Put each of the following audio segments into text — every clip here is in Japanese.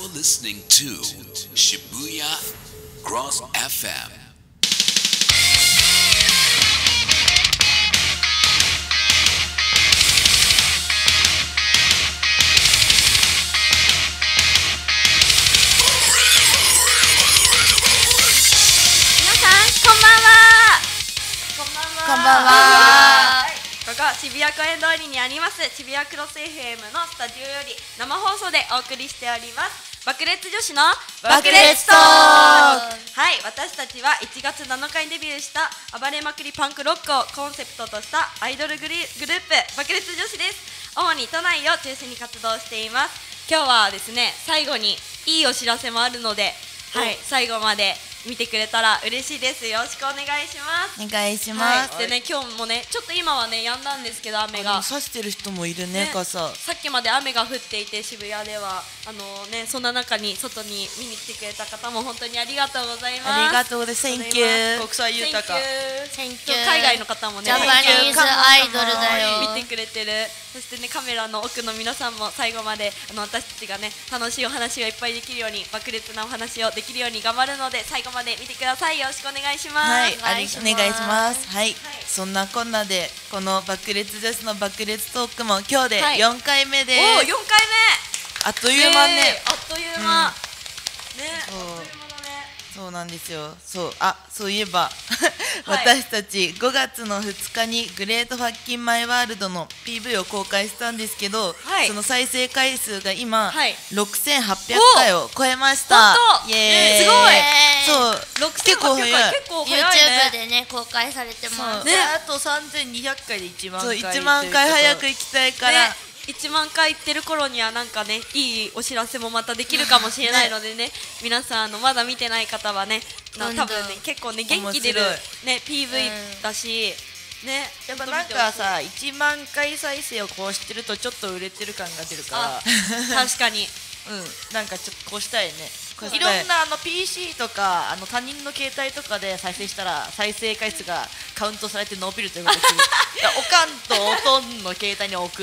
listening to Shibuya Cross FM. こんばんは。 ここ渋谷公園通りにあります渋谷クロス FM のスタジオより生放送でお送りしております爆裂女子の爆裂トーク。 はい、私たちは1月7日にデビューした暴れまくりパンクロックをコンセプトとしたアイドルグループ爆裂女子です。主に都内を中心に活動しています。今日はですね、最後にいいお知らせもあるので、はい、最後まで見てくれたら嬉しいです。よろしくお願いします。 お願いします。 はい、でね、今日もね、ちょっと今はね、止んだんですけど、雨が差してる人もいるね、傘。 さっきまで雨が降っていて、渋谷ではそんな中に外に見に来てくれた方も本当にありがとうございます。 ありがとうございます。Thank you。 国際豊か。 海外の方もね、 ジャパニーズアイドルだよ。 見てくれてる。そしてね、カメラの奥の皆さんも最後まで私たちがね、楽しいお話がいっぱいできるように、爆裂なお話をできるように頑張るので、最後まで見てください。よろしくお願いします。 はい、お願いします。はい、そんなこんなでこの爆裂女子の爆裂トークも今日で4回目です。 おお、4回目。 あっという間ね。 あっという間。ね、 そうなんですよ。そういえば私たち5月の2日にグレートファッキンマイワールドの PV を公開したんですけど、その再生回数が今6800回を超えました。 イエーイ。すごい。 そう、 結構早い。 YouTube でね公開されてます。 ね、 あと3200回で1万回。 1万回早く行きたいから。 1万回行ってる頃にはなんかね、いいお知らせもまたできるかもしれないのでね、皆さんまだ見てない方はね、多分ね、結構ね、元気出るね PV だしね、 やっぱなんかさ、1万回再生をこうしてるとちょっと売れてる感が出るから、 確かになんかちょっとこうしたいね。いろんなPC とか他人の携帯とかで再生したら再生回数がカウントされて伸びるということで、おかんとおとんの携帯に送って、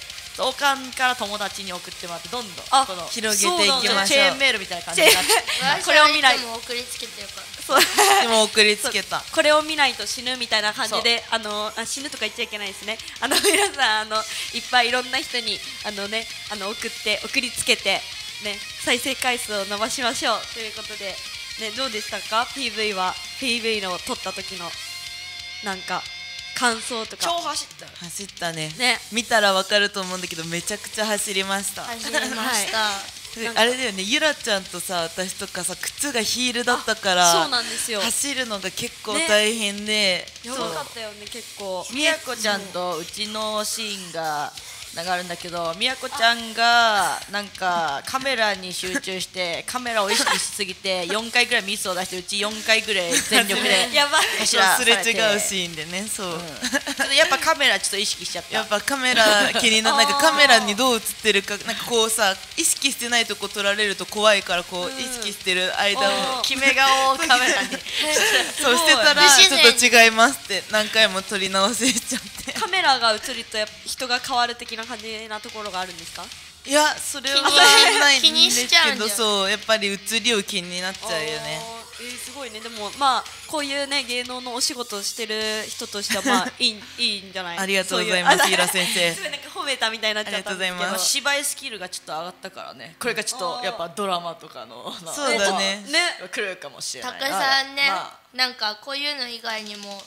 おかんから友達に送ってもらって、どんどんこの広げていきましょう。 チェーンメールみたいな感じになって、 これを見ないと送りつけてるから。 でも送りつけた。 これを見ないと死ぬみたいな感じで、死ぬとか言っちゃいけないですね。皆さんいっぱいいろんな人に送りつけてね、再生回数を伸ばしましょうということでね、どうでしたか PV は。 PV の撮った時のなんか感想とか。 超走ったね。見たらわかると思うんだけど、めちゃくちゃ走りました。 走りました。 あれだよね、ゆらちゃんとさ、私とかさ、靴がヒールだったから、 そうなんですよ、 走るのが結構大変で、 やばかったよね、結構。 みやこちゃんとうちのシーンが流れるんだけど、みやこちゃんがなんかカメラに集中してカメラを意識しすぎて4回ぐらいミスを出して、うち4回ぐらい全力でやばい、 すれ違うシーンでね。そう、 やっぱカメラちょっと意識しちゃった。 やっぱカメラ気になる。なんかカメラにどう映ってるか、なんかこうさ、意識してないとこ撮られると怖いから、こう意識してる間を決め顔をカメラにそうしてたら、ちょっと違いますって何回も撮り直せちゃって。 カメラが映るとやっぱ人が変わる的な感じなところがあるんですか？ いや、それはないんですけど、そう、やっぱり映りを気になっちゃうよね。 すごいね。でもまあこういうね、芸能のお仕事をしてる人としてはまあいいんじゃない？ ありがとうございます、ゆら先生。 すごいなんか褒めたみたいになっちゃったんですけど、 芝居スキルがちょっと上がったからね。これがちょっとやっぱドラマとかのそうだね、 来るかもしれない。 たくさんね、なんかこういうの以外にも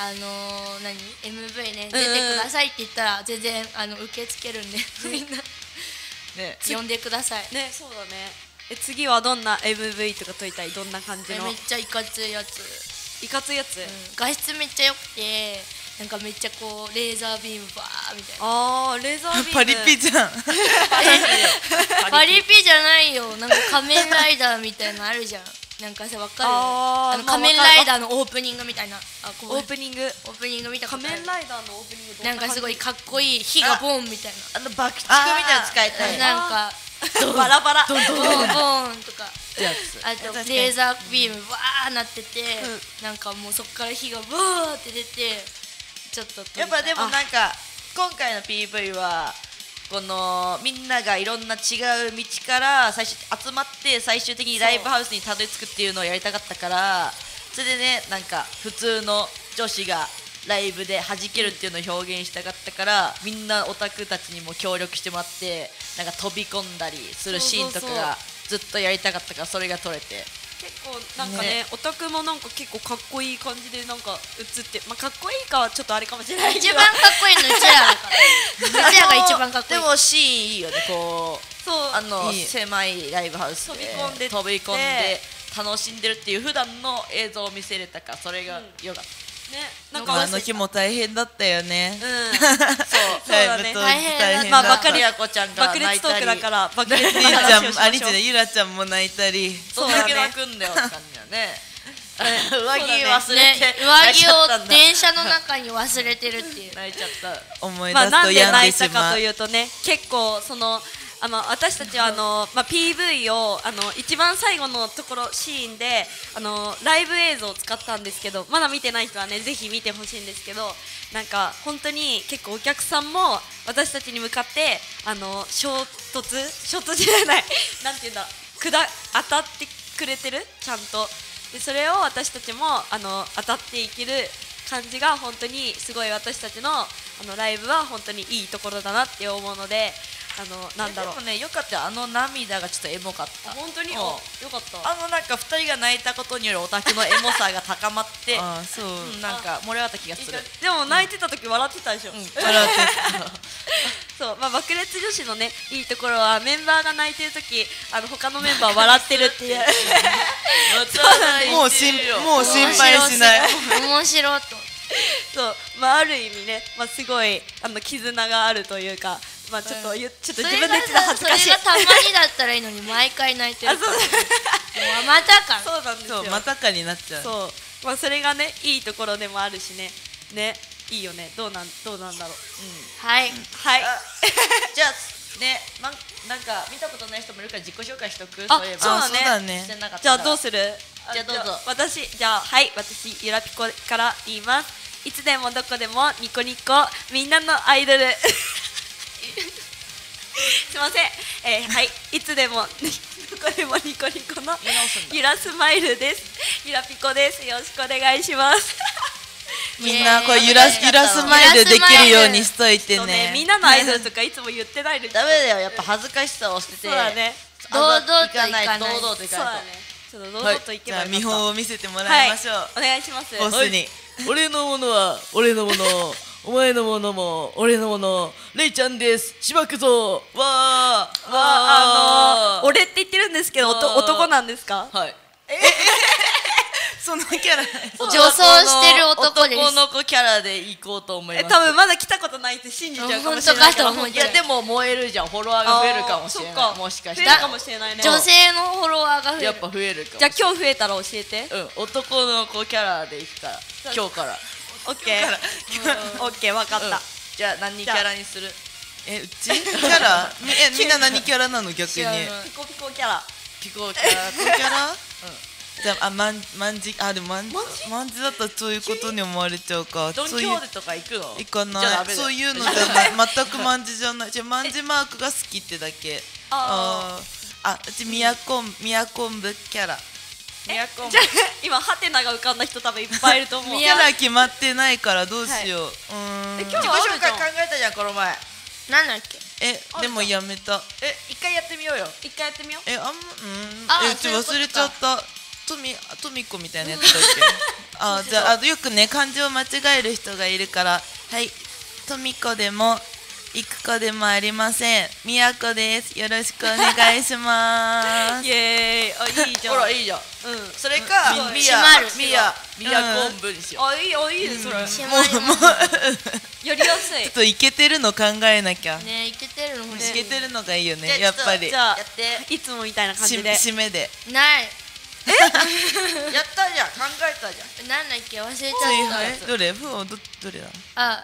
MV ね出てくださいって言ったら全然受け付けるんで、みんな呼んでくださいね。そうだね。次はどんな MV とか撮りたい？どんな感じの？ めっちゃいかついやつ。 いかついやつ？ 画質めっちゃ良くて、なんかめっちゃこうレーザービームバーみたいな。 あー、レーザービーム。 パリピじゃん。 パリピじゃないよ。なんか仮面ライダーみたいなのあるじゃん。なんかさ、わかる？仮面ライダーのオープニングみたいな。 オープニング見たことある？ 仮面ライダーのオープニングなんかすごいかっこいい火がボンみたいな。 爆竹みたいなの使いたい。 なんかバラバラボンボンとか、あとレーザービームバーなってて、なんかもうそっから火がバーって出て、ちょっとやっぱでもなんか今回の PV はこのみんながいろんな違う道から集まって最終的にライブハウスにたどり着くっていうのをやりたかったから、それでねなんか普通の女子がライブで弾けるっていうのを表現したかったから、みんなオタクたちにも協力してもらってなんか飛び込んだりするシーンとかがずっとやりたかったから、それが撮れて。 結構なんかねオタクもなんか結構かっこいい感じでなんか映って、まあかっこいいかはちょっとあれかもしれないけど、 一番かっこいいのうちらだからうちらが一番かっこいい。 でもシーンいいよね、こうそういい狭いライブハウスで飛び込んで楽しんでるっていう普段の映像を見せれたから、それが良かった。 ね、なんかあの日も大変だったよね。 そうだね。 大変だった。 まあ爆裂子ちゃんが爆裂トークだから爆裂りんちゃん、ありんちゃん、ゆらちゃんも泣いたり。 どんだけ泣くんだよって感じだね。上着忘れね、 て上着を電車の中に忘れてるっていう。 泣いちゃった。 思いまあなんで出すと病ん泣いたでしまうかというとね、結構その私たちはまあ、PV を一番最後のところシーンでライブ映像を使ったんですけど、まだ見てない人はねぜひ見てほしいんですけど、なんか本当に結構お客さんも私たちに向かって衝突じゃないなんていうんだ、当たってくれてる、ちゃんと。でそれを私たちも当たっていける感じが本当にすごい、私たちのライブは本当にいいところだなって思うので、なんだろう、 でもね、よかったよ、涙がちょっとエモかった。 本当によかった。 なんか2人が泣いたことによるオタクのエモさが高まってそう、 なんか盛り上がった気がする。 でも泣いてた時笑ってたでしょ。 笑ってそう、まあ爆裂女子のねいいところは、メンバーが泣いてる時他のメンバー笑ってるっていうもう心配しない。 面白いと。 そう、まあある意味ね、まあすごい絆があるというか、まあちょっと自分で言ってた恥ずかしい。 それがたまにだったらいいのに毎回泣いてるから。またか。 そうなんですよ。 またかになっちゃう。 そう、まあそれがねいいところでもあるしね、いいよね。どうなんだろう。 はい。 じゃあね、なんか見たことない人もいるから自己紹介しとく。 あ、 そういえば。 そうだね。 じゃあどうする？ じゃあどうぞ。 私ゆらぴこから言います。いつでもどこでもニコニコみんなのアイドルすいません、はい、いつでもどこでもニコニコのゆらスマイルです。ゆらぴこです。よろしくお願いしますみんなこれゆらスマイルできるようにしといてね。 みんなのアイドルとかいつも言ってないでダメだよ、やっぱ恥ずかしさを捨てて。 そうだね、 堂々といかない。 堂々といかないと。 ちょっと堂々といけばよかった。 じゃあ見本を見せてもらいましょう。 お願いします。 ボスに。 俺のものは俺のもの、お前のものも俺のもの、レイちゃんです。しばくぞ。わー。 俺って言ってるんですけど、男なんですか？ はい。 そのキャラ女装してる男です。 男の子キャラで行こうと思います。 多分まだ来たことないって信じちゃうかもしれないから。 いやでも燃えるじゃん、フォロワーが増えるかもしれない。もしかしたら増えるかもしれないね。 女性のフォロワーが増える。 やっぱ増えるかも。 じゃあ今日増えたら教えて。 男の子キャラで行くから今日から。 オッケー。オッケー、わかった。 じゃあ何キャラにする？ うちキャラみんな何キャラなの逆に。 ピコピコキャラ。 ピコキャラ？ じゃあまんじでもまんじだったらそういうことに思われちゃうか。 ドンキホーテとか行くの？ 行かない。そういうのじゃない。全くまんじじゃない。じゃまんじマークが好きってだけ。うちみやこんぶキャラ。 じゃあ今ハテナが浮かんだ人多分いっぱいいると思う。 キャラ決まってないからどうしよう。 今日自己紹介考えたじゃんこの前。 なんだっけ？ でもやめた。 一回やってみようよ。 一回やってみよう。 忘れちゃった。とみこみたいなやつだっけ？じゃあよくね漢字を間違える人がいるからはいとみこでもいくこでもありません。みやこです。よろしくお願いします。 イエーイ。いいじゃん。 ほらいいじゃん。それかみやこんぶにしよう。 いいですそれ。 もうやりやすい。 ちょっとイケてるの考えなきゃ。 ね、イケてるの欲しい。 イケてるのがいいよねやっぱり。 じゃあいつもみたいな感じで締めで。 ない。 やったじゃん、考えたじゃん。 なんだっけ、忘れちゃった。 どれだ？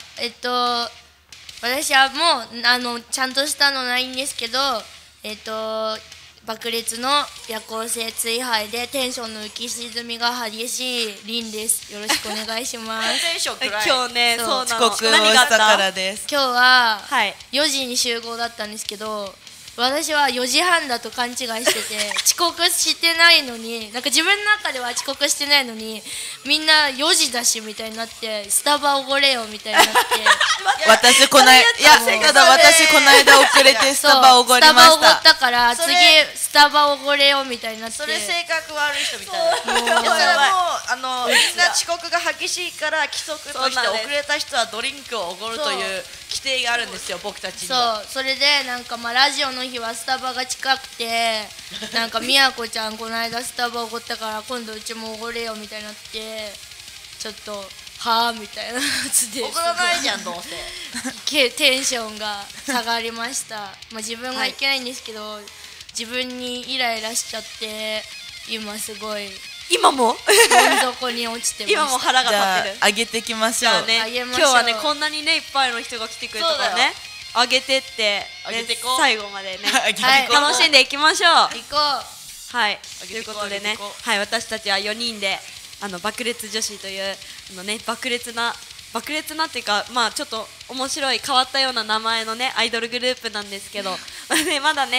私はもうちゃんとしたのないんですけど、 爆裂の夜行性追廃でテンションの浮き沈みが激しいリンです。よろしくお願いしますテンション暗い。 今日ね、 そうそうなの。 遅刻をしたからです。 今日ははい。 4時に集合だったんですけど、私は4時半だと勘違いしてて遅刻してないのに、なんか自分の中では遅刻してないのに、みんな4時だしみたいになって、スタバおごれよみたいになって私こないいやただ私この間遅れてスタバおごりまスタバおごっした。 たから次それスタバおごれよみたいになってそれ性格悪い人みたいな。 そういやそれはもうみんな遅刻が激しいから規則としてそうなんです遅れた人はドリンクをおごるという規定があるんですよ、僕たちにそは。 うそれでなんかまあラジオの日はスタバが近くてなんかみやこちゃんこの間スタバおごったから今度うちもおごれよみたいになって、ちょっとはあみたいなやつで怒らないじゃんどうせ。 テンションが下がりましたまあ自分がいけないんですけど、自分にイライラしちゃって今すごい今もどん底に落ちてました今も腹がじゃあ立ってる。 上げてきましょう。 じゃあね、 あげましょう今日はねこんなにねいっぱいの人が来てくれたからそうだよね、あげてってあげてこう最後までね上げてこうはい楽しんでいきましょう。 行こはい、というあげてこうことでねあげてこ、 はい、私たちは4人で爆裂女子という爆裂なっていうか、まあちょっと面白い変わったような名前のねアイドルグループなんですけどね、まだね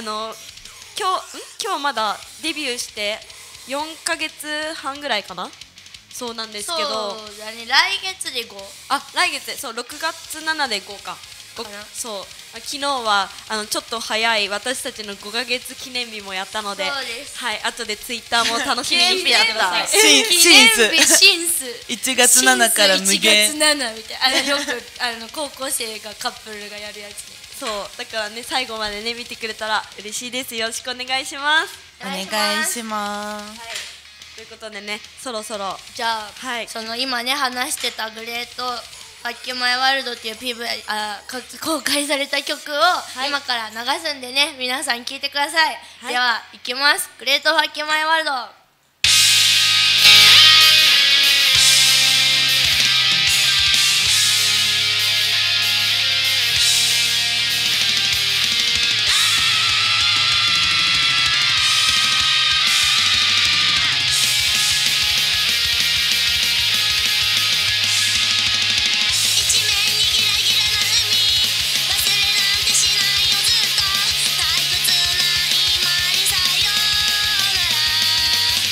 今日まだデビューして4ヶ月半ぐらいかな、そうなんですけど、 そうだね、来月で5 来月そう6月7で5かかなそう昨日はちょっと早い私たちの5ヶ月記念日もやったので、 そうですはい、後でツイッターも楽しみにしてやったシン記念ス日シンス 1月7から無 1 限月7みたいなよく高校生がカップルがやるやつね。 そうだからね最後までね見てくれたら嬉しいです。よろしくお願いします。 お願いします。 ということでねそろそろじゃあ、 はいその今ね話してたグレートファッキュマイワールドっていう PV 公開された曲を今から流すんでね、皆さん聴いてください、 はいではいきます。グレートファッキュマイワールド。 一面にギラギラな海、忘れなんてしないよずっと退屈な今にさようなら。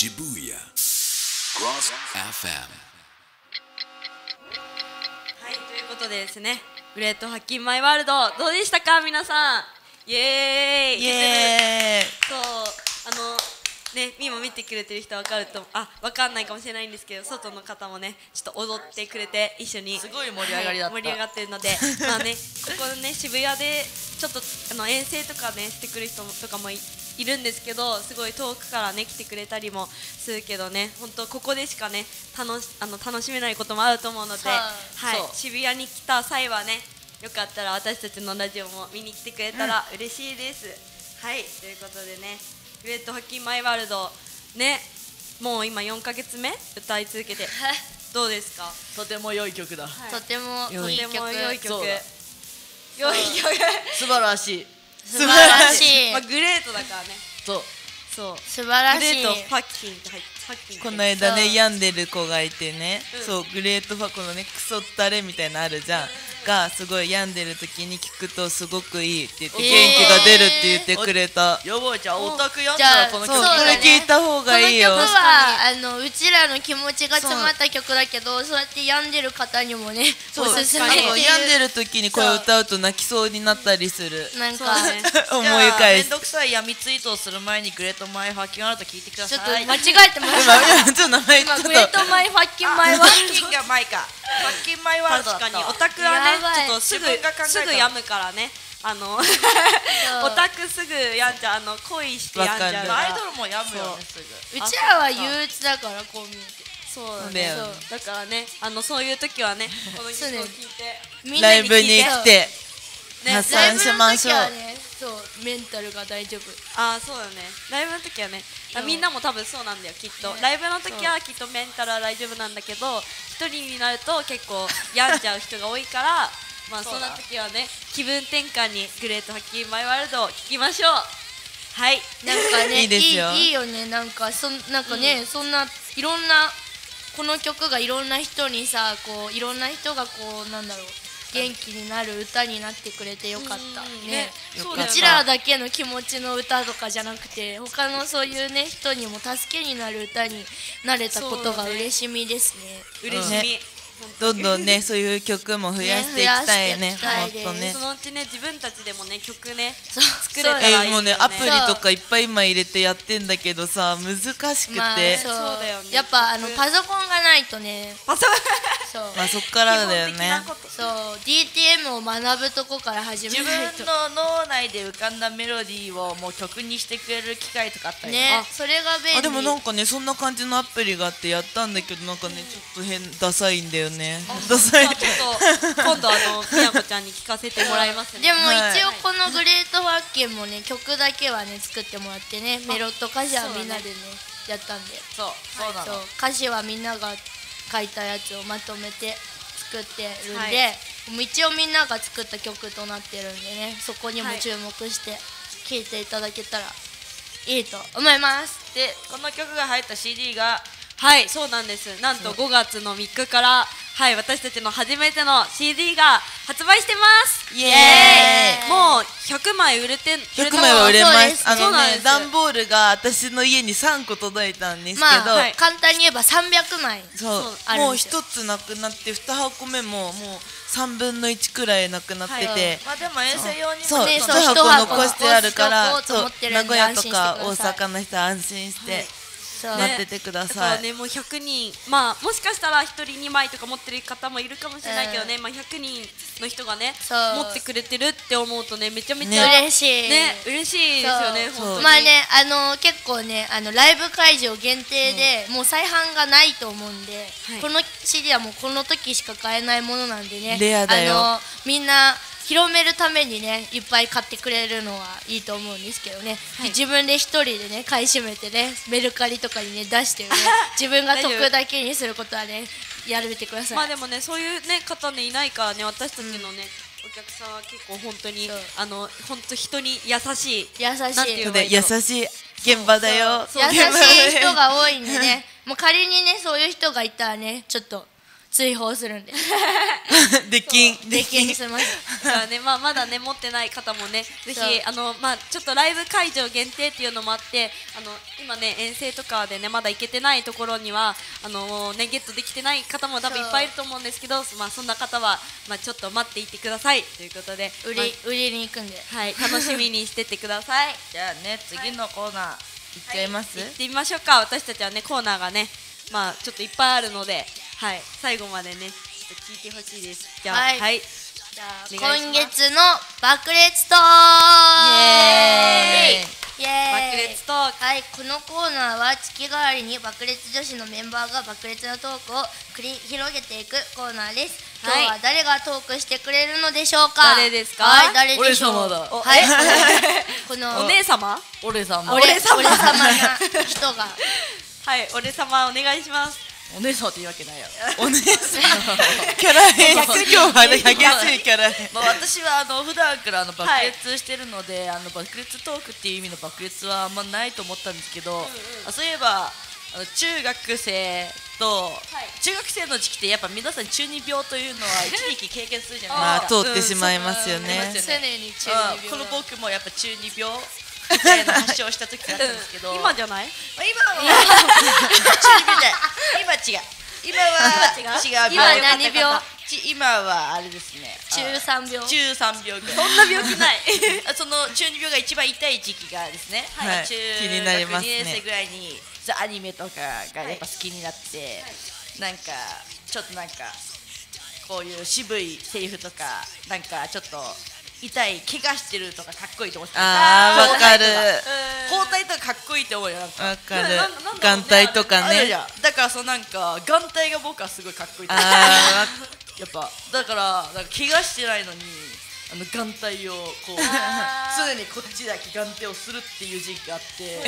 Shibuya Cross FM。 はい、ということでですね、グレートハッキンマイワールドどうでしたか皆さん。イエーイ。 イエーイ。 そうね、今見てくれてる人わかるとわかんないかもしれないんですけど、外の方もねちょっと踊ってくれて一緒にすごい盛り上がりだった、 はい、盛り上がってるのでまあねここね渋谷でちょっと遠征とかねしてくる人とかもいるんですけど、すごい遠くからね来てくれたりもするけどね、本当ここでしかね楽しめないこともあると思うので、はい、渋谷に来た際はねよかったら私たちのラジオも見に来てくれたら嬉しいです、はい、ということでね、グレートハッキンマイワールドね、もう今4ヶ月目歌い続けてどうですか？ とても良い曲だ、 とてもいい曲。 良い曲、 そうだ良い曲素晴らしい。 素晴らしいまあ、グレートだからね、 そうそう素晴らしい。 グレートファッキンって入ってファッキンってこの間ねそう病んでる子がいてね、 うんそうグレートファこのねクソったれみたいなのあるじゃん、がすごい病んでる時に聞くとすごくいいって言って、元気が出るって言ってくれた。 やばいじゃん、オタクやんじゃあだらこの曲そうこれそうだね聞いた方がいいよ。 この曲はうちらの気持ちが詰まった曲だけど、そうやって病んでる方にもねおすすめっていう。 病んでる時にこれ歌うと泣きそうになったりする。 なんかそうだね思い返す。 めんどくさい闇ツイートをする前にグレートマイファッキンワールド聞いてくだちょさい。 っと間違えてました。 今ちょっと名前ちょっと今グレートマイファッキンマイワールファッキンがマイか。ファッキンマイワールドだったわ。 確かにオタクはねやばいちょっとすぐ自分が考えたすぐ病むからね、オタクすぐ病んじゃう、恋して病んじゃうわかるからアイドルもやむよねすぐ。 ド。うちらは憂鬱だからこう見えて。 そうだそうだねよねだからねそういう時はねこの曲をそうね聴いてみんなライブに来てね発ライブの散しましょう。 時はね、そうメンタルが大丈夫。 そうだね、ライブの時はねみんなも多分そうなんだよきっと、ライブの時はきっとメンタルは大丈夫なんだけど、一人になると結構病んじゃう人が多いからまあそんな時はね気分転換にグレートハッキンマイワールドを聴きましょう。はいなんかねいいですよいいよね、なんかなんかね、そんないろんなこの曲がいろんな人にさ、こういろんな人がこうなんだろう元気になる歌になってくれてよかったね。 そうだよねうちらだけの気持ちの歌とかじゃなくて、他のそういうね人にも助けになる歌になれたことが嬉しみですね。 嬉しみ、 ねどんどんねそういう曲も増やしていきたいね。 増やしていきたいですほんとねそ。のうちね自分たちでもね曲ねそう作れたらいいよね。 もうねアプリとかいっぱい今入れてやってんだけどさ難しくて、 まあそうだよねやっぱパソコンがないとね、 パソそうまあそっからだよね。 基本的なことそう DTM を学ぶとこから始め自ないと分の脳内で浮かんだメロディーをもう曲にしてくれる機械とかあったりね、それが便利。 あでもなんかねそんな感じのアプリがあってやったんだけどなんかねちょっと変ダサいんだよね。ダサい。 まあちょっと今度みやこちゃんに聞かせてもらいますね。 でもはい一応このグレートファッキンもね曲だけはね作ってもらってね、メロと歌詞はみんなでねやったんで、 そうなの。 そう歌詞はみんなが書いたやつをまとめて作ってるんで、 はいもう一応みんなが作った曲となってるんでね、そこにもはい注目して聴いていただけたらいいと思います。 でこの曲が入った CD がはいそうなんです。なんと5月の3日からはい私たちの初めての CD が発売してます。 イエーイ。 もう100枚売れて 100枚は売れま。 そうですすそうなんです段ボールが私の家に3個届いたんですけど、 まあ、 はい簡単に言えば300枚そうそうあるもうんですよ 1つなくなって2箱目ももう3分の1くらいなくなってて、 はいまあでも遠征用にもそう、 ね 1 そう箱残してあるから一箱残しとこうと思ってるんで名古屋とか大安心してください阪の人は安心してそう待っててくだだかさい。 らねもう100人まあもしかしたら1人2枚とか持ってる方もいるかもしれないけどね、まあ100人の人がねそう持ってくれてるって思うとねめちゃめちゃ嬉しいね嬉しいですよねそう本当に。 まあね結構ねライブ会場限定で、もう再販がないと思うんで、 はいこの CD はもうこの時しか買えないものなんでね、 レアだよみんな広めるためにねいっぱい買ってくれるのはいいと思うんですけどね、 はい自分で一人でね買い占めてねメルカリとかにね出してね自分が得だけにすることはねやめてください。 まあでもねそういうね方ねいないからね私たちのね、お客さんは結構本当にそう本当人に優しい優しいなんて言えばで優しい現場だよ。 優しい人が多いんでねもう仮にねそういう人がいたらねちょっと追放するんでできん出禁しますだからね、まだね持ってない方もね、ぜひそうちょっとライブ会場限定っていうのもあって、今ね遠征とかでねまだ行けてないところにはゲットできてない方も多分いっぱいいると思うんですけど、そんな方はちょっと待っていてくださいということで、 売りに行くんではい、楽しみにしててください。 じゃあね、次のコーナーいっちゃいます、 行ってみましょうか。私たちはねコーナーがねちょっといっぱいあるので、はい、最後までねちょっと聞いてほしいです。じゃあはいはい、 じゃあお願いします今月の爆裂トークイエーイ爆裂トーク。 はい、このコーナーは月替わりに爆裂女子のメンバーが爆裂なトークを繰り広げていくコーナーです。今日は誰がトークしてくれるのでしょうか。 誰ですか。 はい、誰でしょう。 俺様だはいこのお姉様。 俺様俺様な人がはい、俺様お願いします。 お姉様って言うわけないやろお姉さんキャラ変今日はね激しいキャラ変私は普段から爆裂してるので、爆裂トークっていう意味の爆裂はあんまないと思ったんですけど、そういえば中学生と、中学生の時期ってやっぱ皆さん中二病というのは一時期経験するじゃないですか。 通ってしまいますよね、 常に中二病この僕もやっぱ中二病みたいな発症した時があったんですけど、 今じゃない。 今は中二病じゃない今違う今は違う今は何病。 今はあれですね、 中三病。 中三病ぐらい。 そんな病気ない。 その中二病が一番痛い時期がですね、 はい中気になりますね学2年生ぐらいにアニメとかがやっぱ好きになって、なんかちょっとこういう渋いセリフとかなんかちょっと痛い怪我してるとかかっこいいと思ってた。 わかる包帯とかかっこいいって思うよ。なんかわかる眼帯とかねあるじゃん。だから眼帯が僕はすごいかっこいいと思う。 あやっぱだから怪我してないのに眼帯をこう常にこっちだけ眼帯をするっていう時期があって、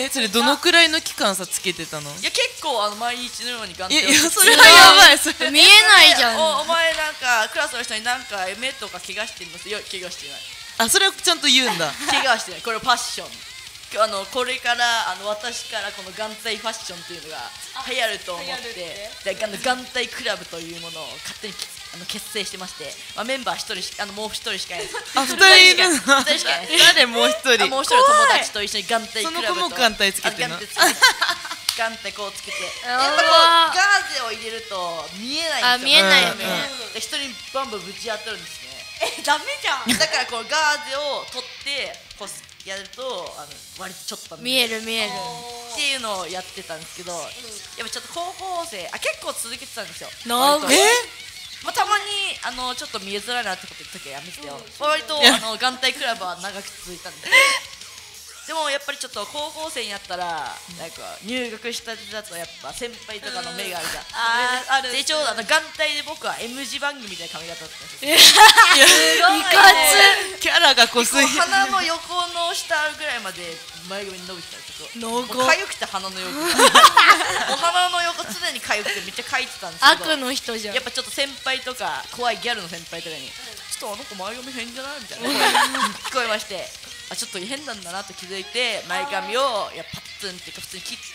それどのくらいの期間さつけてたの。 いや結構毎日のように眼帯をいやする。 それはやばいそれ見えないじゃん。 お前クラスの人に目とか怪我してるの。いや怪我してない。 あそれをちゃんと言うんだ怪我してない。これファッション。これから私からこの眼帯ファッションっていうのが流行ると思ってで眼帯クラブというものを勝手に結成してまして、メンバー1人しもう1人しかいないです。 あ2人いるの 2人しかいないです。 誰もう一人もう1人友達と一緒に眼帯クラブとその子も眼帯つけてるの眼帯こうつけてあーやっぱこうガーゼを入れると見えないんですよ。 あ見えないよねで人にバンバンぶち当たるんですね。 ダメじゃん。 だからこうガーゼを取ってこうやると割とちょっと見える見える。 っていうのをやってたんですけど、やっぱちょっと高校生結構続けてたんですよ。 長割とたまにちょっと見えづらいなってこと言った時はやめてたよ。割と眼帯クラブは長く続いたんですよ。でもやっぱりちょっと高校生になったら入学したてだとやっぱ先輩とかの目があるじゃん。 ある。 でちょうど眼帯で僕は M 字番組みたいな髪型だったんですよ。 いかキャラが濃すぎる鼻の横の下ぐらいまで前髪に伸びてたんですけど、もう長っかゆくて鼻の横がお鼻の横常にかゆくてめっちゃかいてたんですけど、 悪の人じゃんやっ。ぱちょっと先輩とか怖いギャルの先輩とかにちょっとあの子前髪変じゃないみたいな声聞こえまして、ちょっと変なんだなと気づいて前髪をパッツンっていうか普通に切って、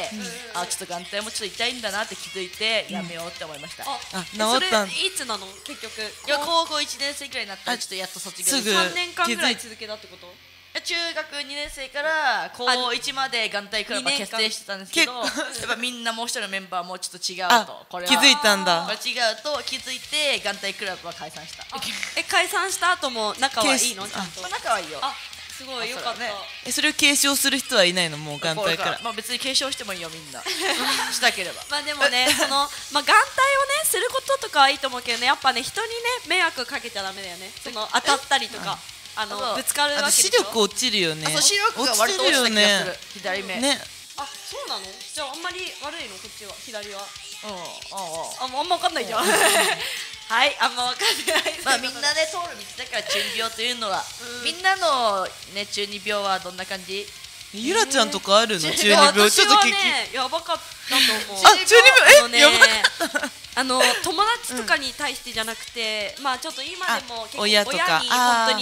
ちょっと眼帯もちょっと痛いんだなって気づいてやめようって思いました。 治ったんそれいつなの結局。 いや高校1年生くらいになったらちょっとやっと卒業すぐ 3年間ぐらい続けたってこと。 中学2年生から高1まで眼帯クラブは結成してたんですけど、やっぱみんなもう一人のメンバーもちょっと違うと、これは気づいたんだこれ違うと気づいて眼帯クラブは解散した。 解散した後も仲はいいのちゃんと。 仲はいいよ。 すごいよかった。 ねそれを継承する人はいないのもう眼帯から別に継承してもいいよみんなしたければ。 でもね、眼帯をねすることとかはいいと思うけどね、やっぱね人にね迷惑かけちゃダメだよね。当たったりとかぶつかるわけでしょ。 視力落ちるよね。 そう視力が割と落ちた気がする。左目。 ね。 あ、そうなの？じゃああんまり悪いのこっちは左は。 うん。 あんま分かんないじゃん。はい、あんま分かんない。 みんなね通る道だから中二病というのは、みんなのね中二病はどんな感じ？ ゆらちゃんとかあるの？中二病私はちょっと聞き。 ね、やばかったと思う。 あ、中二病やばかった。 友達とかに対してじゃなくて、ちょっと今でも結構親親とかに本当に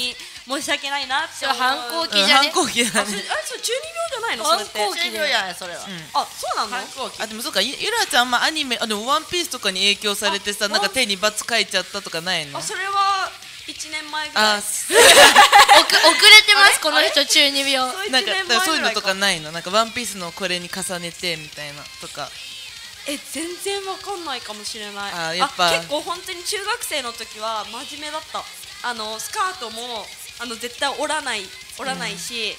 申し訳ないなってそれ思う。 反抗期じゃね。 反抗期だあ、それね。 中二病じゃないのそれって。 反抗期中二病じゃないそれは。 あ、そうなの？ 反抗期。 あでもそうか、ゆらちゃんアニメでもワンピースとかに影響されてさ、なんか手にバツ書いちゃったとかないの？ あ、それは1年前ぐらい。 遅れてますこの人中二病。 なんか 1年前ぐらいかそういうのとかないの？なんかワンピースのこれに重ねてみたいなとか。 全然わかんないかもしれない。 あやっぱ結構本当に中学生の時は真面目だった。スカートも絶対折らないし、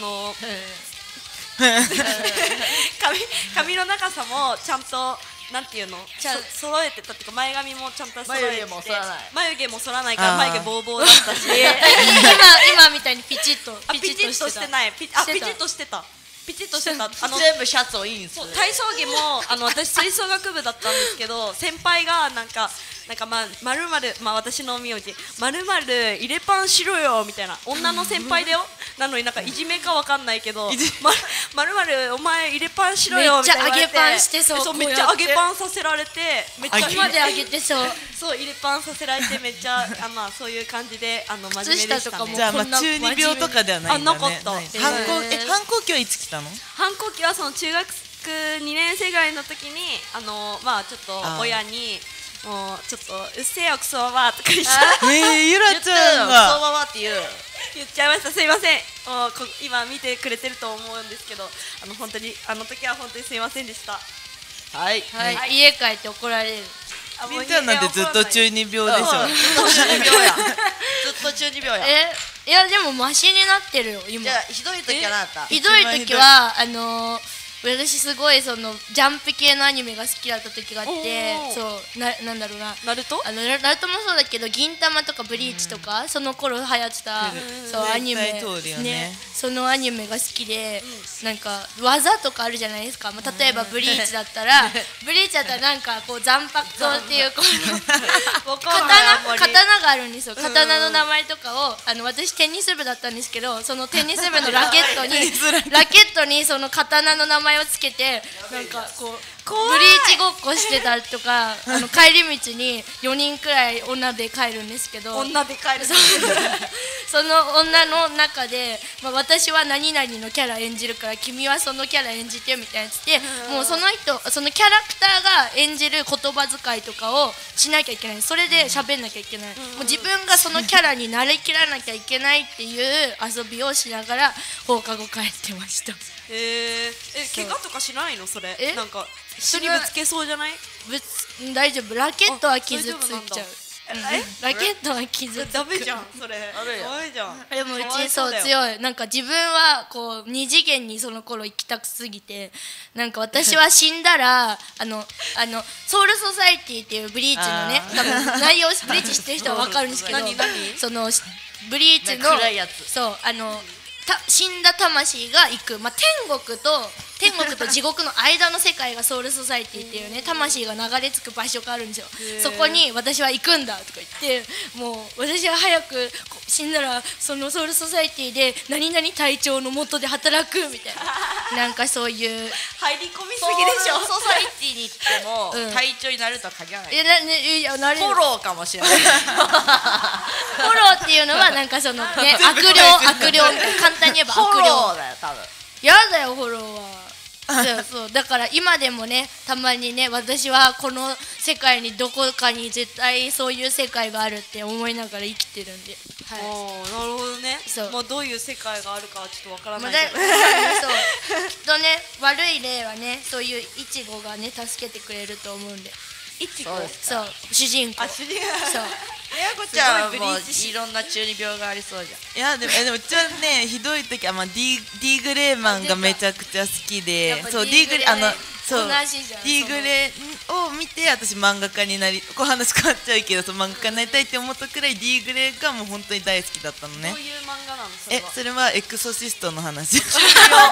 髪の長さもちゃんとなんていうの、揃えてたっていうか前髪もちゃんと揃えて、 眉毛も剃らない。 眉毛も剃らないから眉毛ボーボーだったし、 今みたいにピチッとピチッとしてない。ピチッとしてた。ピチッとしてた。 全部シャツをインする。 体操着も私吹奏楽部だったんですけど、先輩がなんかまるまる私の名字まるまる入れパンしろよみたいな、女の先輩だよ。なのになんかいじめかわかんないけど、まるまるお前入れパンしろよみたいな言われて、 めっちゃ揚げパンしてそう。 めっちゃ揚げパンさせられて、めっちゃ今で揚げてそう。 そう入れパンさせられてめっちゃそういう感じで真面目でしたね。 じゃあ中二病とかではないんだね。 なかった。 反抗期はいつ来たの？ 反抗期はその中学2年生ぐらいの時にちょっと親にもうちょっとうっせえよクソババアとか言っゆらちゃんクソがババって言う。 言っちゃいました。すいません。もう今見てくれてると思うんですけど、本当に時は本当にすいませんでした。 はい。 はい家帰って怒られる。 りんちゃんなんてずっと中二病でしょ。 ずっと中二病や。ずっと中二病や。 いやでもマシになってるよ今。 じゃあひどい時は何だった？ ひどい時は私すごいそのジャンプ系のアニメが好きだった時があって、そうなんだろうな、 ナルト？ ナルトもそうだけど銀玉とかブリーチとか、その頃流行ってたそうアニメね、そのアニメが好きで、なんか技とかあるじゃないですか。例えばブリーチだったらなんかこう残白刀っていうこの刀があるんですよ。刀の名前とかを私テニス部だったんですけど、そのテニス部のラケットにその刀の名前をつけて、なんかこうブリーチごっこしてたりとか、帰り道に4人くらい女で帰るんですけど、 女で帰る。 その女の中で、私は何々のキャラ演じるから君はそのキャラ演じてみたいなやつで、もうそのキャラクターが演じる言葉遣いとかをしなきゃいけない。それで喋んなきゃいけない。もう自分がそのキャラになりきらなきゃいけないっていう遊びをしながら放課後帰ってました。 怪我とかしないのそれ？なんか人にぶつけそうじゃない？ 大丈夫。ラケットは傷ついちゃう。ラケットは傷つく。 ダメじゃんそれ。ダメじゃん。 でもうちそう強い。なんか自分はこう二次元にその頃行きたくすぎて、なんか私は死んだらソウルソサイティっていうブリーチのね、多分内容ブリーチ知ってる人は分かるんですけど、そのブリーチのそう死んだ魂が行く、天国と地獄の間の世界がソウルソサイティっていうね、魂が流れ着く場所があるんですよ。そこに私は行くんだとか言って、もう私は早く死んだらそのソウルソサイティで何々隊長の下で働くみたいな、なんかそういう入り込みすぎでしょ。 ソサイティに行っても隊長になるとは限らない。 なれるフォローかもしれない。 フォローっていうのはなんかそのね悪霊簡単に言えば悪霊フォローだよ多分。 やだよフォローは。そうだから今でもね、たまにね、私はこの世界にどこかに絶対そういう世界があるって思いながら生きてるんで。 なるほどね。 そうもうどういう世界があるかはちょっとわからないそうけど。 きっとね、悪い例はね、そういうイチゴがね助けてくれると思うんで。 イチゴ？ そう主人公。 主人公。 そうみやこちゃんはもういろんな中二病がありそうじゃん。 いやでもうちはね、ひどい時はDグレーマンがめちゃくちゃ好きで、そう Dグレそう同じじゃん。 Dグレを見て私漫画家になり、こう話変わっちゃうけど、そう漫画家になりたいって思ったくらい D グレがもう本当に大好きだったのね。 どういう漫画なのそれは？ それはエクソシストの話。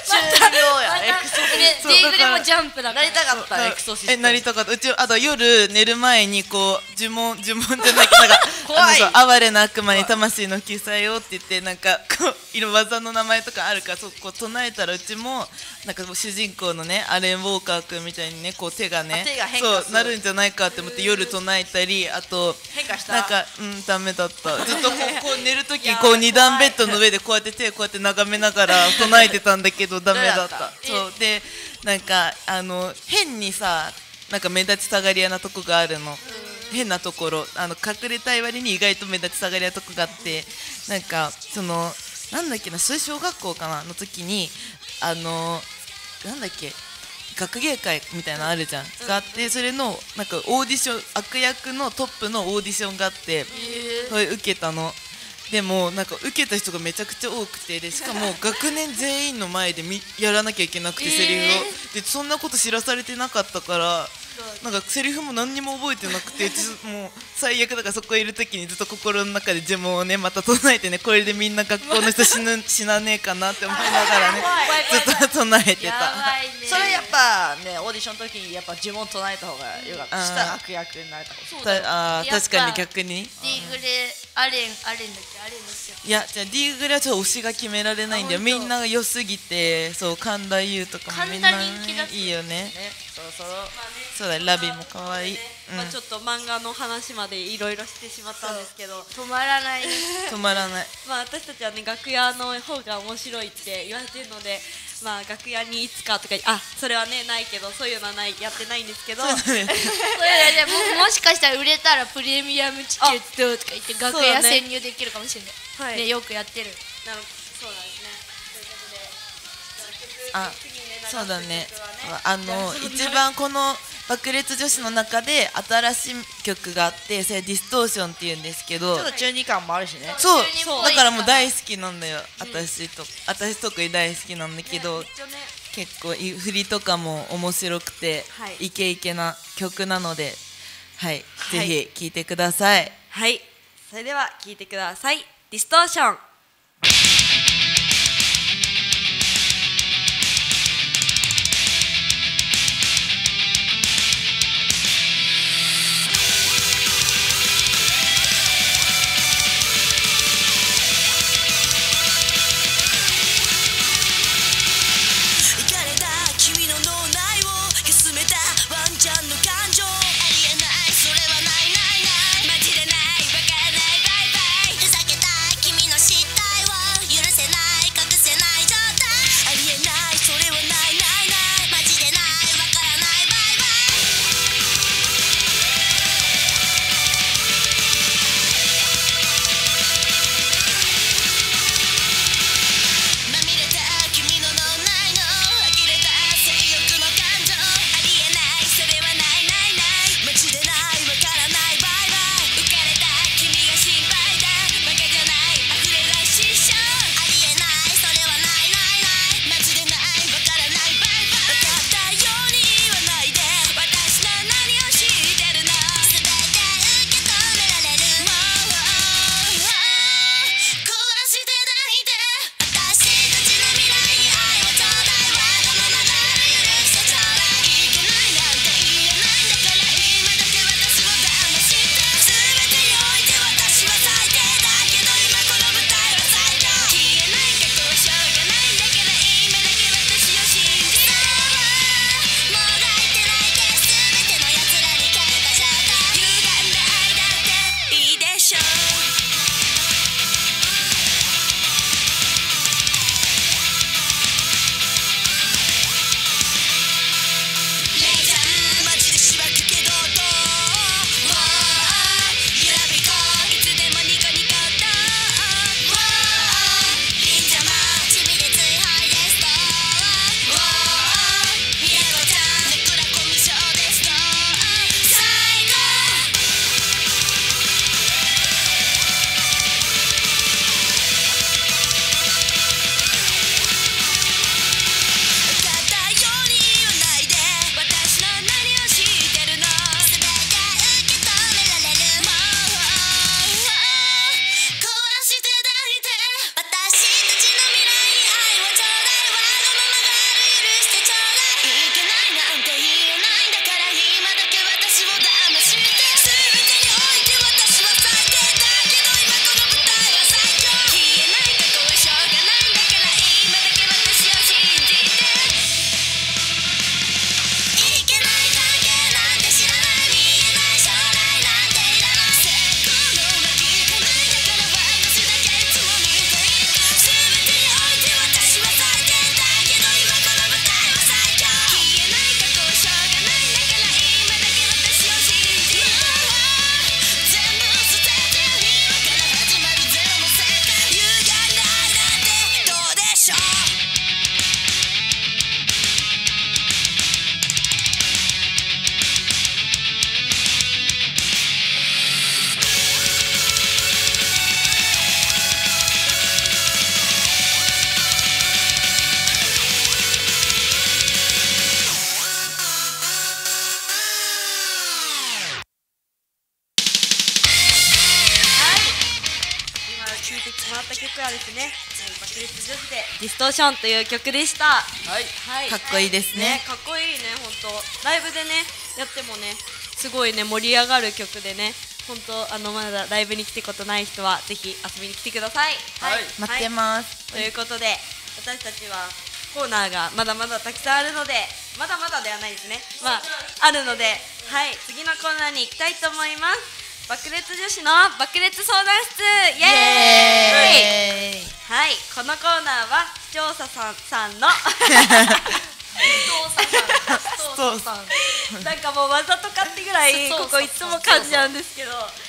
二秒やエクソシスディグレもジャンプだからなりたかったエクソシストなりたかったうちあと夜寝る前にこう呪文じゃないけどなんか怖い哀れな悪魔に魂の救済をって言ってなんかこう色技の名前とかあるからそこ唱えたらうちもなんかもう主人公のねアレン・ウォーカー君みたいにねこう手がね手が変化するそうなるんじゃないかって思って夜唱えたりあと変化したなんかダメだったずっとこう寝るときこう二段ベッドの上でこうやって手こうやって眺めながら唱えてたんだけどダメだったそうでなんか変にさなんか目立ちたがり屋なとこがあるの変なところ隠れたい割に意外と目立ちたがり屋なとこがあってなんかなんだっけなそれ小学校かなの時になんだっけ学芸会みたいなのあるじゃん、があってそれのなんかオーディション悪役のトップのオーディションがあってそれ受けたのでもなんか受けた人がめちゃくちゃ多くてでしかも学年全員の前でやらなきゃいけなくてセリフをでそんなこと知らされてなかったからなんかセリフも何にも覚えてなくてもう最悪だからそこいる時にずっと心の中で呪文をねまた唱えてねこれでみんな学校の人死なねえかなって思いながらねずっと唱えてたそれやっぱねオーディションの時にやっぱ呪文唱えた方がよかったしたら悪役になれた方が確かに逆にディグレアレンだっけいやじゃあディーグレはちょっと推しが決められないんだよみんなが良すぎてそう神田優とかもみんな神田人気だったいいよねそうだラビも可愛いまあちょっと漫画の話までいろいろしてしまったんですけど止まらない止まらないまあ私たちはね楽屋の方が面白いって言われてるのでまあ楽屋にいつかとかそれはねないけどそういうのはやってないんですけどこれねもしかしたら売れたらプレミアムチケットとか言って楽屋潜入できるかもしれない、ね、よくやってるそうなんですねということであ次にねそうだね流す曲はね一番この爆裂女子の中で新しい曲があってそれディストーションっていうんですけどちょっと中二感もあるしねそう中二っぽいだからもう大好きなんだよ私特に大好きなんだけど一応ね結構振りとかも面白くてイケイケな曲なのではいぜひ聴いてくださいはいそれでは聴いてくださいディストーションイカれた君の脳内をかすめたワンちゃんの感情ありえないそれはないないないマジでないわからないバイバイふざけた君の失態はいてもらった曲はですね、爆裂女子でディストーションという曲でした。 はいはい、 かっこいいですね。 かっこいいね、本当。ライブでね、やってもね、すごいね、盛り上がる曲でね、本当まだライブに来たことない人はぜひ遊びに来てください。 はい待ってます。 ということで、私たちはコーナーがまだまだたくさんあるので、まだまだではないですね。まああるので、はい、次のコーナーに行きたいと思います。爆裂女子の爆裂相談室、イエーイ。はい、このコーナーは視聴者さんのなんかもうわざとかってぐらいここいつも噛んじゃうんですけど、はい、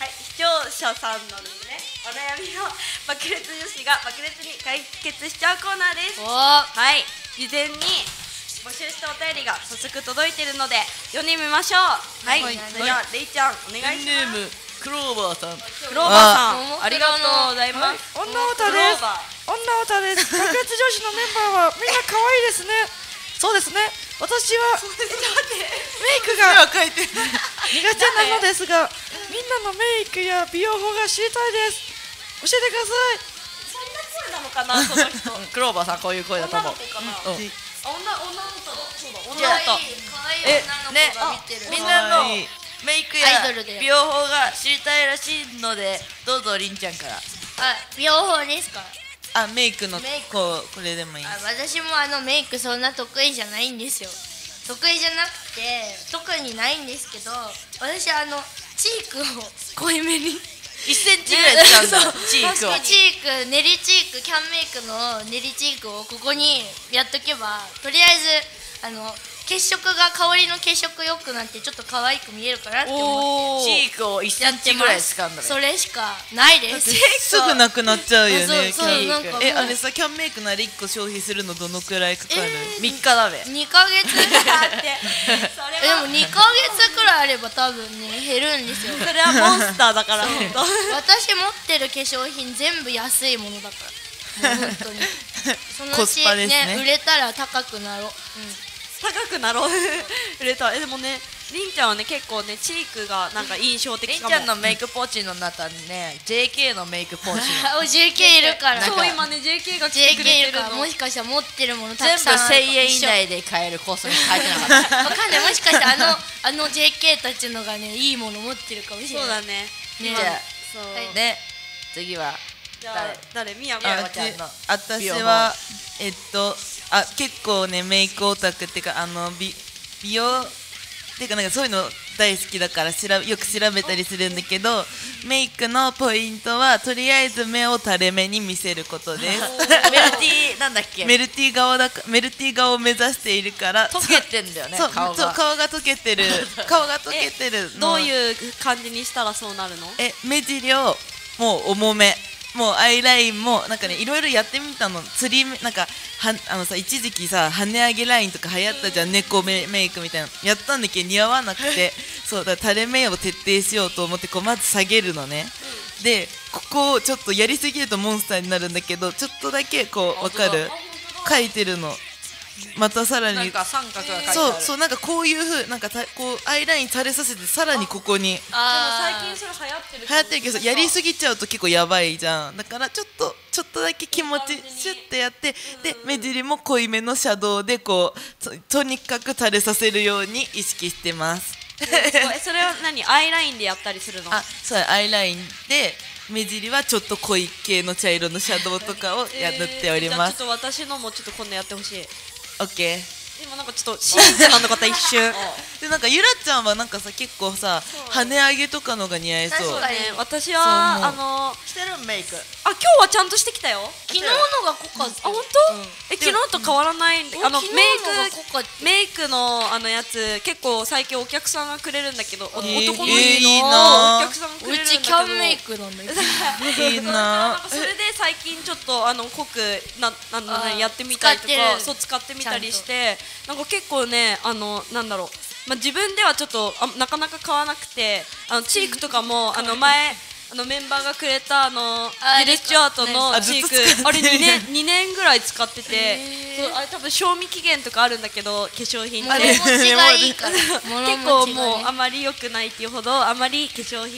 視聴者さんのですね、お悩みを爆裂女子が爆裂に解決しちゃうコーナーです。はい、事前に募集したお便りが早速届いているので読んでみましょう。はい、それではレイちゃんお願いします。 クローバーさん。 クローバーさん、ありがとうございます。 女歌です。女歌です。爆裂女子のメンバーはみんな可愛いですね。そうですね。私はメイクが苦手なのですが、みんなのメイクや美容法が知りたいです。教えてください。 そんな声なのかな、その人。 クローバーさんこういう声だと思う。 女の子だ。そうだ、女じゃあの子。 ね、みんなのメイクやアイドルで美容法が知りたいらしいので、どうぞりんちゃんから。 美容法ですか？ メイクのこれでもいい。 私もメイクそんな得意じゃないんですよ。得意じゃなくて特にないんですけど、私チークを濃いめに 1センチぐらい使うんだ。チークを。 練りチーク、キャンメイクの練りチークをここにやっとけば、とりあえず血色が、香りの血色良くなってちょっと可愛く見えるかなって思ってチークを1センチぐらい使うんだね。 それしかないです。 すぐなくなっちゃうよね。 そうなんかもうあれさ、キャンメイクのあれ1個消費するのどのくらいかかる ？3日だべ。 2ヶ月でも2ヶ月くらいあれば多分ね減るんですよ。 それはモンスターだから。 私持ってる化粧品全部安いものだから、もう本当にそのうちコスパですね売れたら高くなろう。 高くなろう。売れた。でもね、りんちゃんはね、結構ね、チークがなんか印象的かも。 りんちゃんのメイクポーチの中にね、JK のメイクポーチ JK いるから。 そう、今ね JK が来てくれて JK いるの。 るから、もしかしたら持ってるものた全部くさんある 1000円以内で買えるコースに書いてなかった。 わかんない、もしかしたらJK たちのがね、いいもの持ってるかもしれない。 そうだね。 じゃあそうね、次はじゃあ誰？みやこちゃんの私は結構ねメイクオタクっていうか美容っていうかなんかそういうの大好きだからよく調べたりするんだけど、メイクのポイントはとりあえず目を垂れ目に見せることです。 メルティなんだっけ？ メルティ顔を目指しているから溶けてんだよね。 そう顔が溶けてる顔が溶けてるの。 どういう感じにしたらそうなるの？ 目尻をもう重め、もうアイラインもなんかねいろいろやってみたの。なんか一時期さ跳ね上げラインとか流行ったじゃん、猫メイクみたいなやったんだけど似合わなくてそうだから垂れ目を徹底しようと思ってまず下げるのね、でここをちょっとやりすぎるとモンスターになるんだけど、ちょっとだけこう分かる書いてるの。またさらになんか三角が書いてある。 そうなんかこういう風なんかこうアイライン垂れさせてさらにここにでも最近それ流行ってる。 流行ってるけどやりすぎちゃうと結構やばいじゃん。だからちょっとだけ気持ちシュッてやって、で目尻も濃いめのシャドウでこうとにかく垂れさせるように意識してます。 それは何？アイラインでやったりするの？ そうアイラインで目尻はちょっと濃い系の茶色のシャドウとかを塗っております。 じゃあちょっと私のもちょっと今度やってほしい。 オッケー。 今なんかちょっとシーンってなんのかった一瞬。 でなんかゆらちゃんはなんかさ結構さ跳ね上げとかのが似合いそう。 そうだね。私はしてるメイク。 今日はちゃんとしてきたよ。 昨日のが濃かった。 本当？昨日と変わらない。メイクのやつ結構最近お客さんがくれるんだけど、男の人のお客さんがくれるんだけど。 うちキャンメイクなんだよ。 いいな。 それで最近ちょっと濃くやってみたりとか、そう使ってみたりして、なんか結構ねなんだろう、自分ではちょっとなかなか買わなくて、チークとかも前メンバーがくれたデレスチュアートのチークあれ2年ぐらい使ってて、あれ多分賞味期限とかあるんだけど化粧品って物持ちがいいから結構もうあまり良くないっていうほどあまり化粧品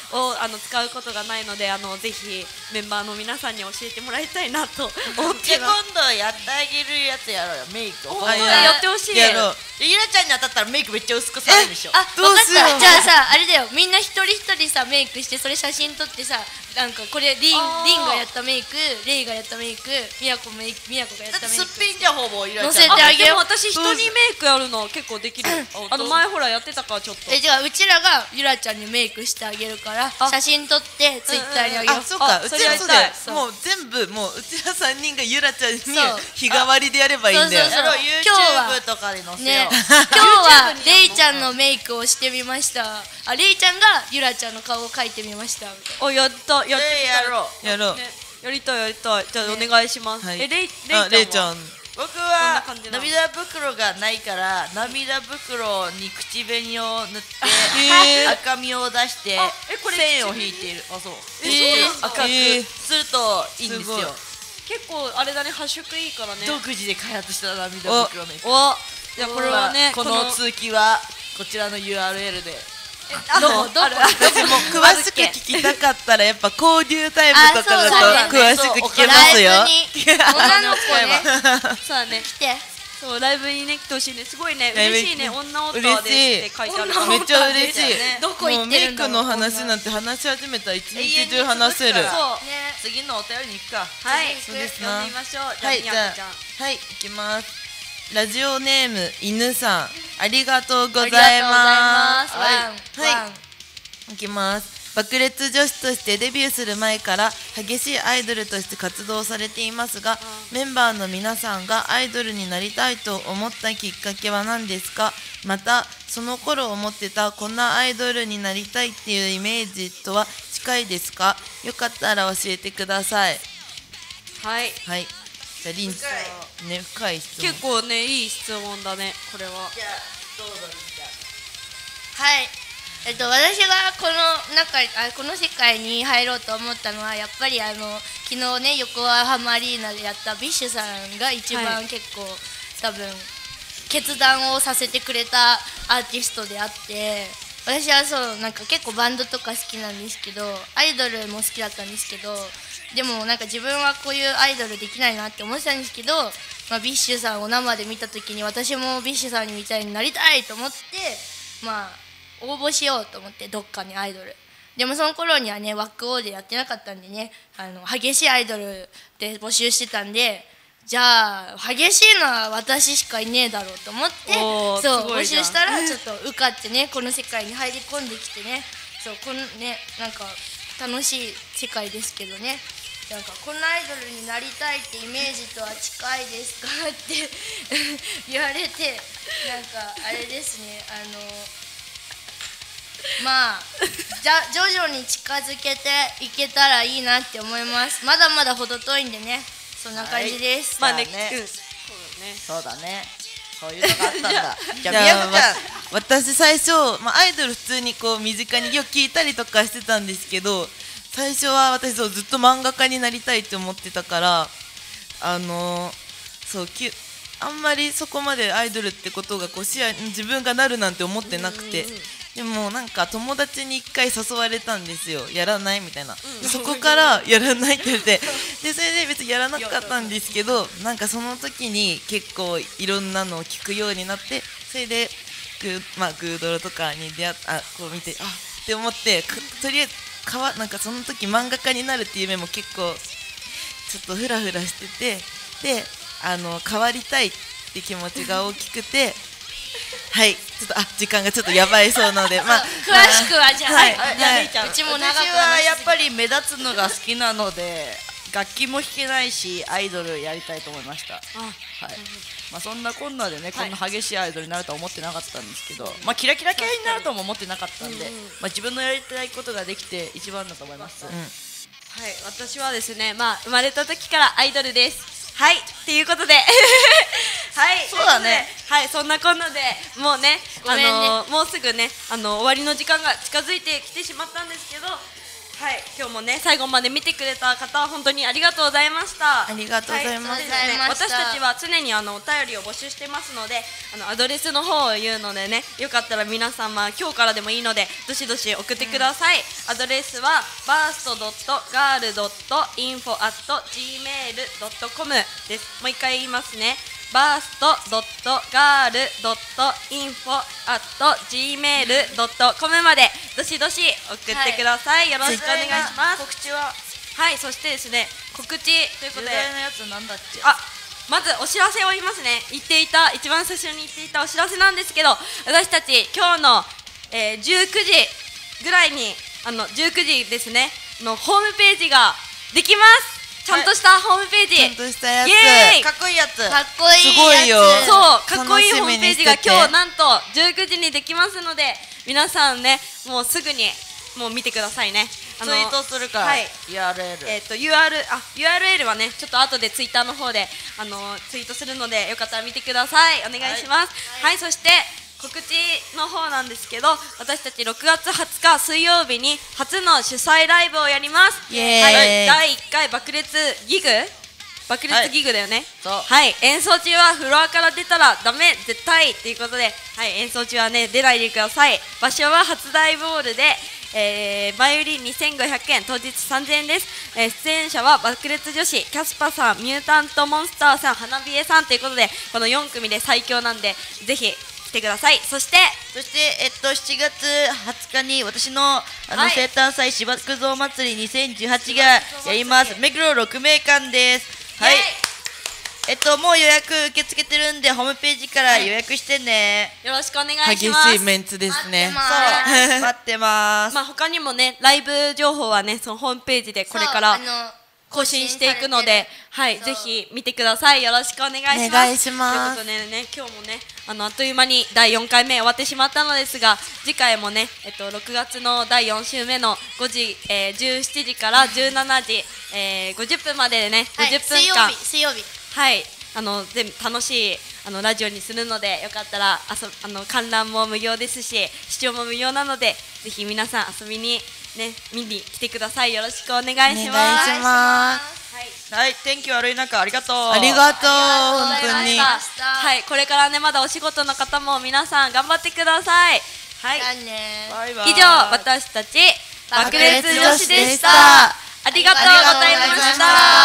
を使うことがないのでぜひメンバーの皆さんに教えてもらいたいなと思って今ます。 度やってあげるやつやろうよ、メイクを。 やってほしい。 やろう。 ゆらちゃんに当たったらメイクめっちゃ薄くされるでしょ。 あ、分かった。じゃあさ、あれだよ、みんな一人一人さメイクしてそれ写真撮ってさ、なんかこれリンがやったメイク、レイがやったメイク、みやこがやったメイクすっぴんじゃほぼゆらちゃん。 載せてあげよう。 でも私人にメイクやるの結構できる。前ほらやってたからちょっと。 じゃあうちらがゆらちゃんにメイクしてあげるから写真撮ってツイッターにあげよう。 あ、そうか、うちらそうだよ。 そうもう全部もううちら3人がゆらちゃんに日替わりでやればいいんだよ。 そうやろう、 今日は YouTube とかで載せよね、 う。 今日はレイちゃんのメイクをしてみました。あ、レイちゃんがゆらちゃんの顔を描いてみましたみたいな。 やってみたい。 やろう。 やろう。 ね、やりたい。じゃあお願いします。 はいレイちゃんは。 レイちゃん。 僕どんなは感じなの涙袋がないから涙袋に口紅を塗って赤みを出してこれ線を引いている。あ、そう。赤くするといいんですよ。 結構あれだね、発色いいからね。 独自で開発した涙袋メイク。 じゃあこれはね、 この続きはこちらの URL で。 どこ詳しく聞きたかったらやっぱ交流タイムとかだと詳しく聞けますよ。 ライブに女の子ねそうだね。 来て。 そうライブにね来てほしいね。すごいね、 や嬉しいね。女オタですって書いてあるから。 めっちゃ嬉しい。 どこ行ってるんだろう。 もうメイクの話なんて話し始めたら一日中話せる。 そう。 ね。 次のお便りに行くか。 はい。 そうです読んなでみましょう。 はい、じゃじゃあみやこちゃん。 あはい、行きます。ラジオネーム犬さん、ありがとうございます。はい、行きます。爆裂女子としてデビューする前から激しいアイドルとして活動されていますが、メンバーの皆さんがアイドルになりたいと思ったきっかけは何ですか？またその頃思ってたこんなアイドルになりたいっていうイメージとは近いですか？よかったら教えてください。 はい。 はい、じゃあリンちゃんね、深い質問。 結構ね、いい質問だね、これは。 じゃあどうぞりんちゃん。 はい。私がこの世界に入ろうと思ったのはやっぱり昨日ね横浜アリーナでやったビッシュさんが一番結構、多分決断をさせてくれたアーティストであって、私はなんか結構バンドとか好きなんですけど、アイドルも好きだったんですけど、でもなんか自分はこういうアイドルできないなって思ってたんですけど、ビッシュさんを生で見た時に私もビッシュさんみたいになりたいと思って応募しようと思って、どっかにアイドルでもその頃にはねワックオーでやってなかったんでね、激しいアイドルで募集してたんで、じゃあ激しいのは私しかいねえだろうと思って募集したらちょっと受かってね、この世界に入り込んできてね、なんか楽しい世界ですけどね、なんかこんなアイドルになりたいってイメージとは近いですかって言われて、なんかあれですね、徐々に近づけていけたらいいなって思います。まだまだ程遠いんでね、そんな感じです。 そうだね。そういうのがあったんだ。じゃあ、みやこちゃん。 私最初、アイドル普通にこう身近によく聞いたりとかしてたんですけど、最初は私ずっと漫画家になりたいって思ってたから、あんまりそこまでアイドルってことが自分がなるなんて思ってなくて、でもなんか友達に1回誘われたんですよ、やらないみたいな、そこからやらないって言ってでそれで別にやらなかったんですけど、なんかその時に結構いろんなのを聞くようになって、それでグードルとかにこう見てって思って、とりあえずなんかその時漫画家になるっていう夢も結構ちょっとフラフラしてて、で変わりたいって気持ちが大きくてはい、ちょっと時間がちょっとやばいそうなので、詳しくはじゃあ、うちも長く私はやっぱり目立つのが好きなので、楽器も弾けないしアイドルやりたいと思いました。はい、そんなこんなでね、こんな激しいアイドルになるとは思ってなかったんですけど、キラキラ系になるとも思ってなかったんで、自分のやりたいことができて一番だと思います。 はい、私はですね、生まれた時からアイドルです。はい、っていうことではい、 そうだね。 はい、そんなこんなでもうね、もうすぐね終わりの時間が近づいてきてしまったんですけど、 はい、今日もね最後まで見てくれた方は本当にありがとうございました。 ありがとうございます。 私たちは常にお便りを募集してますので、アドレスの方を言うのでね、よかったら皆様今日からでもいいのでどしどし送ってください。アドレスは burst.girl.gmail.com です。もう一回言いますね。burst.girl.info@gmail.com までどしどし送ってください。よろしくお願いします。 告知ははい、そしてですね、告知ということで、 重大なやつなんだっけ。 まずお知らせを言いますね。一番最初に言っていたお知らせなんですけど、私たち今日の、19時ぐらいに19時ですねのホームページができます。ちゃんとしたホームページ、 ちゃんとしたやつ、 イエーイ、 かっこいいやつ、 かっこいいやつ、 すごいよ。 そうかっこいいホームページが楽しみにしてて今日なんと19時にできますので、皆さんねもうすぐにもう見てくださいね。 ツイートするから、 はい、 URL URL はねちょっと後でツイッターの方でツイートするのでよかったら見てください。お願いします。はい、そして告知の方なんですけど、私たち6月20日水曜日に初の主催ライブをやります。 イエーイ、 はい、第1回爆裂ギグだよね。 そうはい、演奏中はフロアから出たらダメ絶対ということで、はい、演奏中はね出ないでください。場所は初台ボールで、前売り2500円、当日3000円です。出演者は爆裂女子、キャスパさん、ミュータントモンスターさん、花冷えさんということで、この4組で最強なんでぜひ来てください。そして 7月20日に私のはい生誕祭芝作造祭り2018がやります。目黒6名館です。はい、もう予約受け付けてるんでホームページから予約してね。 よろしくお願いし激ます。 しいメンツですね。 そう待ってます。 まあ他にもねライブ情報はねそのホームページでこれから更新していくので、はい、ぜひ見てください。よろしくお願いします。 お願いします。 ということでね、今日もねあっという間に第4回目終わってしまったのですが、次回もね6月の第4週目の5時、17時から17時、50分まででね、50分間、 水曜日はい全部楽しいラジオにするので、よかったら観覧も無料ですし視聴も無料なので、ぜひ皆さん遊びにね見に来てください。よろしくお願いします。 お願いします。 はい、天気悪い中ありがとう。 ありがとう、本ありがとうござい当に。 ました。はい、これからねまだお仕事の方も皆さん頑張ってください。はい、 バイバイ。 以上私たち爆裂女子でした。ありがとうございました。